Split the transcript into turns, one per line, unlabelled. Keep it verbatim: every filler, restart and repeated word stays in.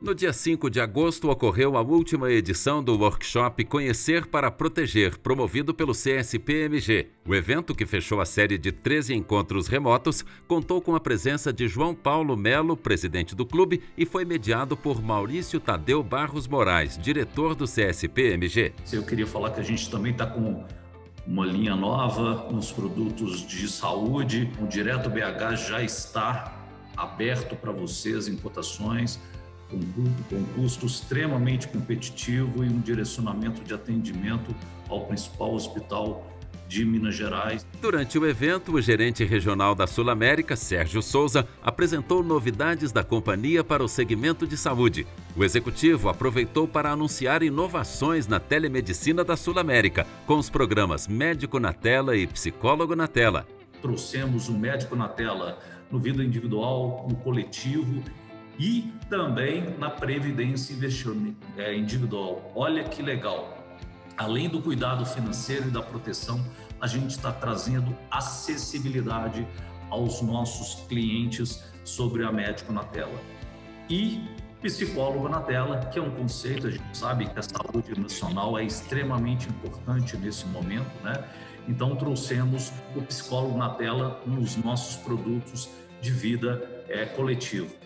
No dia cinco de agosto, ocorreu a última edição do workshop Conhecer para Proteger, promovido pelo C S P M G. O evento, que fechou a série de treze encontros remotos, contou com a presença de João Paulo Melo, presidente do clube, e foi mediado por Maurício Tadeu Barros Moraes, diretor do C S P M G.
Eu queria falar que a gente também está com uma linha nova nos produtos de saúde. O Direto B H já está aberto para vocês em cotações, com um custo extremamente competitivo e um direcionamento de atendimento ao principal hospital de Minas Gerais.
Durante o evento, o gerente regional da Sul América, Sérgio Souza, apresentou novidades da companhia para o segmento de saúde. O executivo aproveitou para anunciar inovações na telemedicina da Sul América, com os programas Médico na Tela e Psicólogo na Tela.
Trouxemos o Médico na Tela no vida individual, no coletivo e também na previdência individual. Olha que legal! Além do cuidado financeiro e da proteção, a gente está trazendo acessibilidade aos nossos clientes sobre a Médico na Tela. E Psicólogo na Tela, que é um conceito, a gente sabe que a saúde nacional é extremamente importante nesse momento, né? Então trouxemos o Psicólogo na Tela nos nossos produtos de vida é, coletivo.